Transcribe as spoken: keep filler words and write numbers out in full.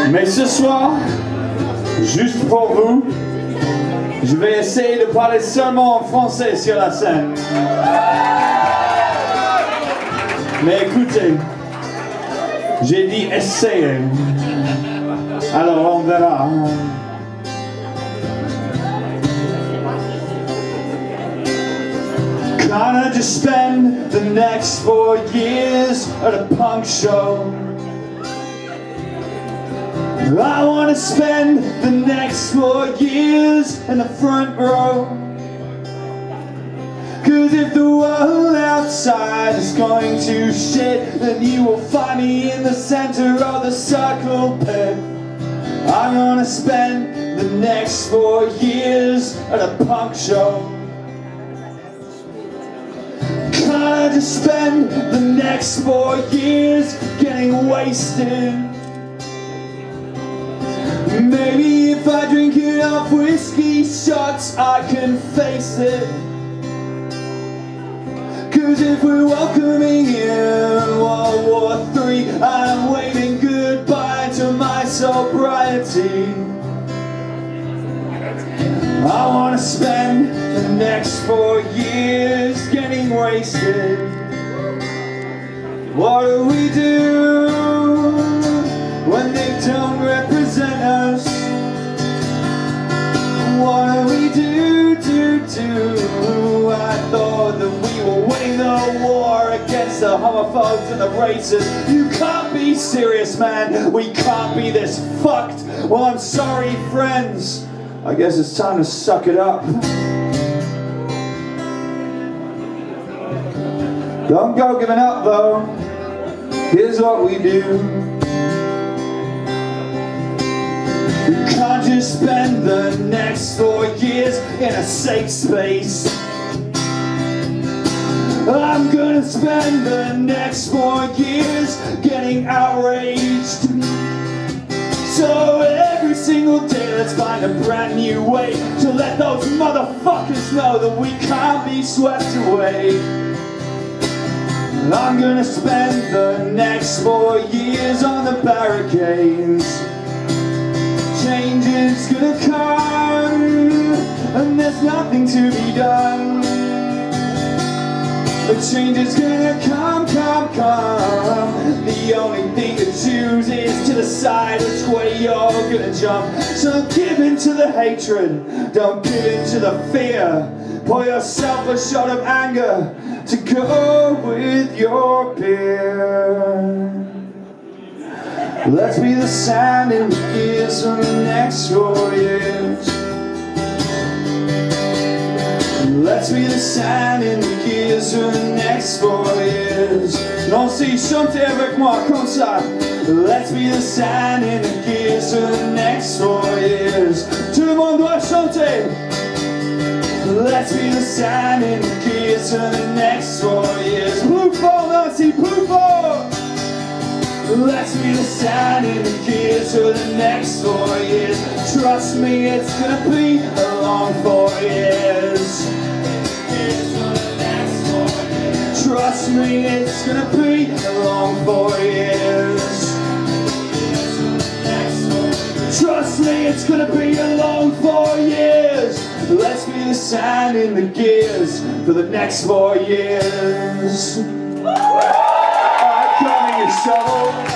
Mais ce soir, juste pour vous, je vais essayer de parler seulement en français sur la scène. Mais écoutez, j'ai dit essayer. Alors on verra. Kinda just spend the next four years at a punk show. I wanna spend the next four years in the front row. Cause if the world outside is going to shit, then you will find me in the center of the circle pit. I'm gonna spend the next four years at a punk show. Kinda just spend the next four years getting wasted. Maybe if I drink enough whiskey shots, I can face it. Cause if we're welcoming in World War Three, I'm waving goodbye to my sobriety. I wanna spend the next four years getting wasted. What do we do when they don't represent us? What do we do, do, do? I thought that we were winning the war against the homophobes and the racists. You can't be serious, man. We can't be this fucked. Well, I'm sorry, friends. I guess it's time to suck it up. Don't go giving up, though. Here's what we do. We can't just spend the next four years in a safe space. I'm gonna spend the next four years getting outraged. So every single day let's find a brand new way to let those motherfuckers know that we can't be swept away. I'm gonna spend the next four years on the barricades. Change is gonna come, and there's nothing to be done. The change is gonna come, come, come. The only thing to choose is to decide which way you're gonna jump. So don't give in to the hatred, don't give in to the fear. Pour yourself a shot of anger to go with your beer. Let's be the sand in the gears for the next four years. Let's be the sand in the gears for the next four years. Non, si, chantez avec moi comme ça. Let's be the sand in the gears for the next four years. Tout le monde doit chanter. Let's be the sand in the gears for the next four years. Plus fort, Nancy, plus fort. Let's be the sand in the gears for the next four years. Trust me, it's gonna be a long four years. Trust me, it's gonna be a long four years. Trust me, it's gonna be a long four years. Let's be the sand in the gears for the next four years. Alright, coming your show.